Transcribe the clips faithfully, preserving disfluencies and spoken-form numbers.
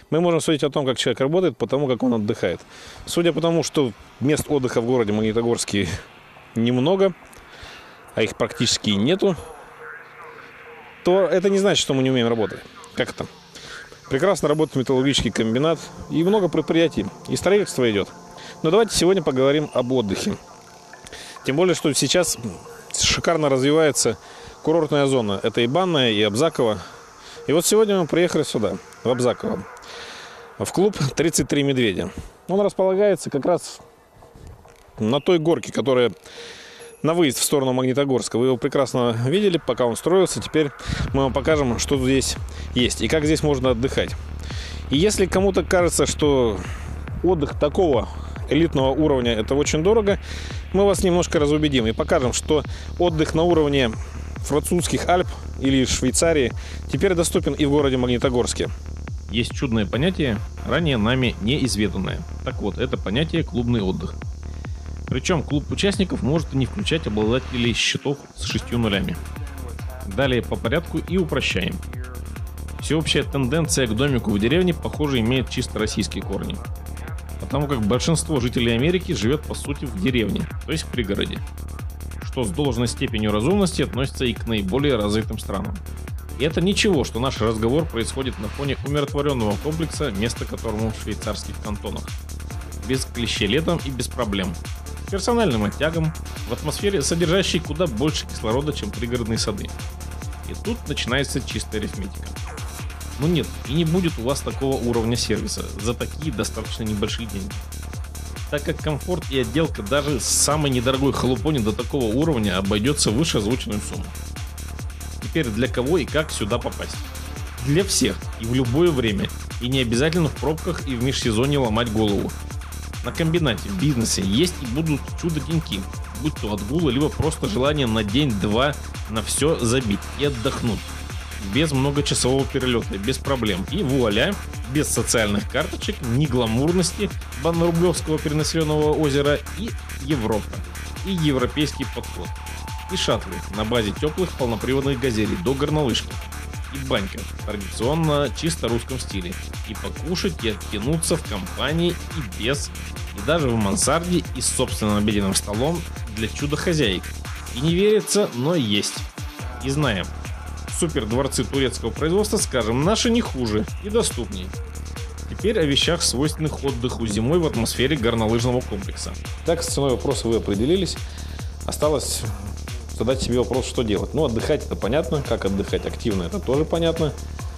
Мы можем судить о том, как человек работает, по тому, как он отдыхает. Судя по тому, что мест отдыха в городе Магнитогорске немного, а их практически нету, то это не значит, что мы не умеем работать. Как это? Прекрасно работает металлургический комбинат и много предприятий. И строительство идет. Но давайте сегодня поговорим об отдыхе. Тем более, что сейчас шикарно развивается курортная зона. Это и Банная, и Абзаково. И вот сегодня мы приехали сюда, в Абзаково, в клуб тридцать три медведя. Он располагается как раз на той горке, которая на выезд в сторону Магнитогорска. Вы его прекрасно видели, пока он строился. Теперь мы вам покажем, что здесь есть и как здесь можно отдыхать. И если кому-то кажется, что отдых такого элитного уровня это очень дорого, мы вас немножко разубедим и покажем, что отдых на уровне французских Альп или Швейцарии теперь доступен и в городе Магнитогорске. Есть чудное понятие, ранее нами неизведанное. Так вот, это понятие клубный отдых. Причем клуб участников может и не включать обладателей счетов с шестью нулями. Далее по порядку и упрощаем. Всеобщая тенденция к домику в деревне, похоже, имеет чисто российские корни. Потому как большинство жителей Америки живет по сути в деревне, то есть в пригороде. Что с должной степенью разумности относится и к наиболее развитым странам. И это ничего, что наш разговор происходит на фоне умиротворенного комплекса, место которому в швейцарских кантонах. Без клише летом и без проблем. С персональным оттягом, в атмосфере, содержащей куда больше кислорода, чем пригородные сады. И тут начинается чистая арифметика. Ну нет, и не будет у вас такого уровня сервиса за такие достаточно небольшие деньги. Так как комфорт и отделка даже с самой недорогой халупони до такого уровня обойдется выше озвученную сумму. Теперь для кого и как сюда попасть? Для всех и в любое время, и не обязательно в пробках и в межсезонье ломать голову. На комбинате, в бизнесе есть и будут чудо-деньки, будь то отгулы, либо просто желание на день-два на все забить и отдохнуть. Без многочасового перелета, без проблем. И вуаля, без социальных карточек, ни гламурности банно-рублевского перенаселенного озера, и Европа, и европейский подход. И шаттлы на базе теплых полноприводных газелей до горнолыжки. И банька, традиционно чисто русском стиле. И покушать, и оттянуться в компании, и без, и даже в мансарде, и с собственным обеденным столом для чудо-хозяек. И не верится, но есть. И знаем. Супер дворцы турецкого производства, скажем, наши не хуже и доступнее. Теперь о вещах, свойственных отдыху зимой в атмосфере горнолыжного комплекса. Так, с ценой вопроса вы определились. Осталось задать себе вопрос, что делать. Ну, отдыхать это понятно, как отдыхать активно это тоже понятно.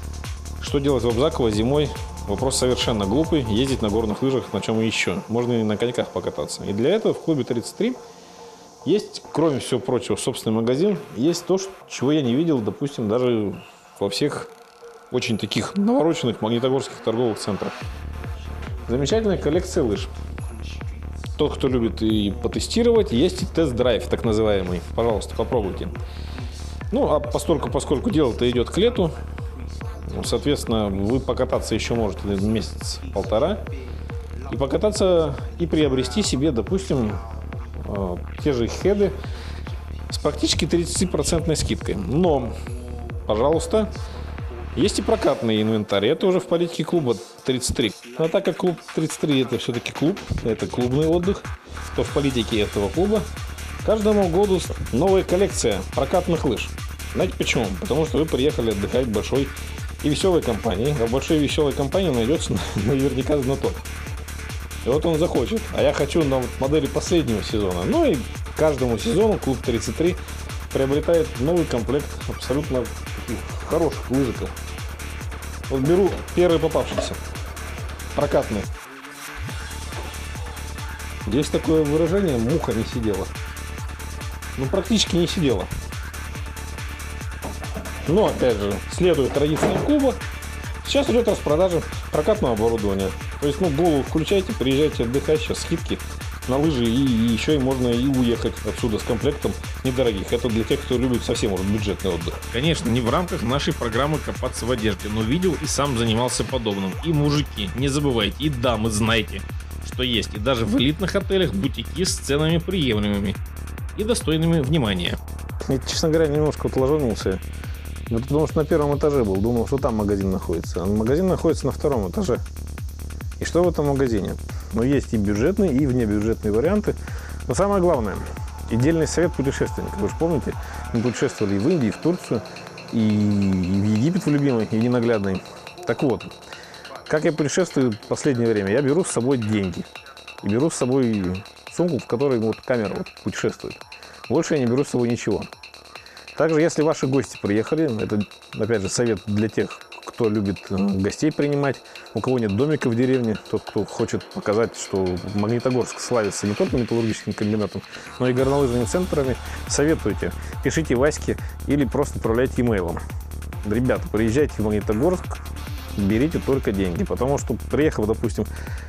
Что делать в Абзаково зимой? Вопрос совершенно глупый. Ездить на горных лыжах, на чем еще? Можно и на коньках покататься. И для этого в клубе тридцать три есть, кроме всего прочего, собственный магазин. Есть то, чего я не видел, допустим, даже во всех очень таких навороченных магнитогорских торговых центрах. Замечательная коллекция лыж. Тот, кто любит и потестировать, есть и тест-драйв, так называемый. Пожалуйста, попробуйте. Ну, а поскольку, поскольку дело-то идет к лету, соответственно, вы покататься еще можете месяц-полтора. И покататься, и приобрести себе, допустим, те же хеды с практически тридцатипроцентной скидкой. Но, пожалуйста, есть и прокатный инвентарь. Это уже в политике клуба тридцать три. А так как клуб тридцать три это все-таки клуб, это клубный отдых, то в политике этого клуба каждому году новая коллекция прокатных лыж. Знаете почему? Потому что вы приехали отдыхать в большой и веселой компании. А в большой и веселой компании найдется наверняка знаток. И вот он захочет. А я хочу на модели последнего сезона. Ну и каждому сезону клуб тридцать три приобретает новый комплект абсолютно хороших лыжиков. Вот беру первый попавшийся. Прокатный. Здесь такое выражение: муха не сидела. Ну, практически не сидела. Но, опять же, следуя традициям клуба, сейчас идет распродажа прокатного оборудования. То есть, ну, голову включайте, приезжайте отдыхать, сейчас скидки на лыжи, и, и еще и можно и уехать отсюда с комплектом недорогих. Это для тех, кто любит совсем уже бюджетный отдых. Конечно, не в рамках нашей программы копаться в одежде, но видел и сам занимался подобным. И мужики, не забывайте, и дамы, знайте, что есть и даже в элитных отелях бутики с ценами приемлемыми и достойными внимания. Я, честно говоря, немножко вот ложанулся Ну, потому что на первом этаже был, думал, что там магазин находится. А магазин находится на втором этаже. И что в этом магазине? Ну, есть и бюджетные, и внебюджетные варианты. Но самое главное, и дельный совет путешественников. Вы же помните, мы путешествовали и в Индию, и в Турцию, и в Египет в любимый, и ненаглядный. Так вот, как я путешествую в последнее время? Я беру с собой деньги. И беру с собой сумку, в которой вот камера вот путешествует. Больше я не беру с собой ничего. Также, если ваши гости приехали, это, опять же, совет для тех, кто любит гостей принимать, у кого нет домика в деревне, тот, кто хочет показать, что Магнитогорск славится не только металлургическим комбинатом, но и горнолыжными центрами, советуйте, пишите Ваське или просто отправляйте имейлом. Ребята, приезжайте в Магнитогорск, берите только деньги, потому что, приехав, допустим,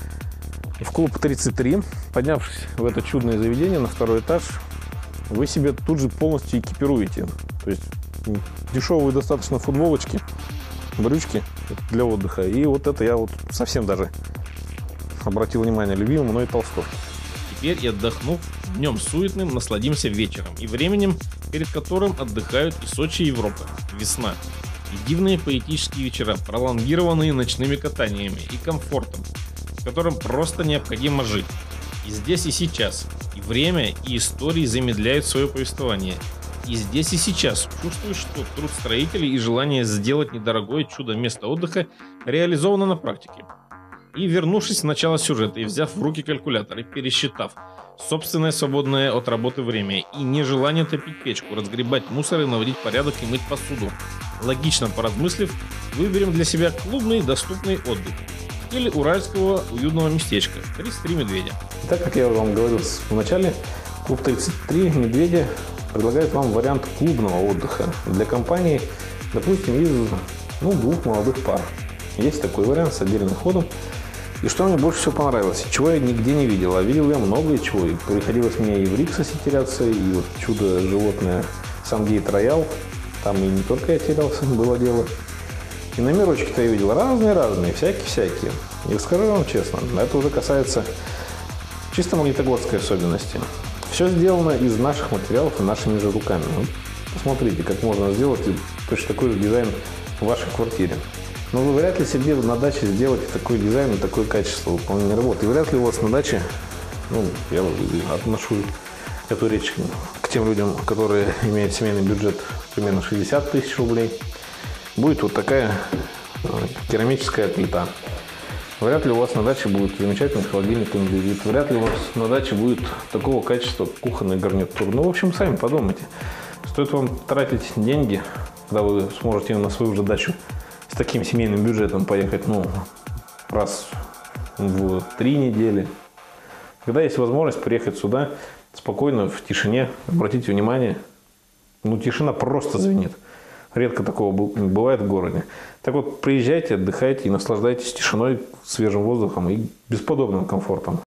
в клуб тридцать три, поднявшись в это чудное заведение на второй этаж, вы себе тут же полностью экипируете. То есть дешевые достаточно футболочки, брючки для отдыха. И вот это я вот совсем даже обратил внимание, любимый мной толстовки. Теперь и отдохнув днем суетным, насладимся вечером и временем, перед которым отдыхают и Сочи, и Европа. Весна. И дивные поэтические вечера, пролонгированные ночными катаниями и комфортом, в котором просто необходимо жить. И здесь, и сейчас. И время, и истории замедляют свое повествование. И здесь, и сейчас чувствуешь, что труд строителей и желание сделать недорогое чудо место отдыха реализовано на практике. И вернувшись в начало сюжета и взяв в руки калькулятор и пересчитав собственное свободное от работы время и нежелание топить печку, разгребать мусор и наводить порядок и мыть посуду, логично поразмыслив, выберем для себя клубный доступный отдых или уральского уютного местечка тридцать три медведя. Так как я вам говорил в начале, клуб тридцать три медведя предлагает вам вариант клубного отдыха для компании, допустим, из ну, двух молодых пар. Есть такой вариант с отдельным входом. И что мне больше всего понравилось, чего я нигде не видел, а видел я многое чего. И приходилось мне и в Риксосе теряться, и вот чудо-животное Сангейт Роял, там и не только я терялся, было дело. И номерочки-то я видел разные-разные, всякие-всякие. И скажу вам честно, это уже касается чисто магнитогорской особенности. Все сделано из наших материалов и нашими же руками. Вот посмотрите, как можно сделать точно такой же дизайн в вашей квартире. Но вы вряд ли себе на даче сделаете такой дизайн и такое качество выполнения работы. И вряд ли у вас на даче, ну, я отношу эту речь к тем людям, которые имеют семейный бюджет примерно шестьдесят тысяч рублей, будет вот такая керамическая плита. Вряд ли у вас на даче будет замечательный холодильник индивид. Вряд ли у вас на даче будет такого качества кухонный гарнитур. Ну, в общем, сами подумайте. Стоит вам тратить деньги, когда вы сможете на свою же дачу с таким семейным бюджетом поехать, ну, раз в три недели. Когда есть возможность приехать сюда спокойно, в тишине, обратите внимание, ну, тишина просто звенит. Редко такого бывает в городе. Так вот, приезжайте, отдыхайте и наслаждайтесь тишиной, свежим воздухом и бесподобным комфортом.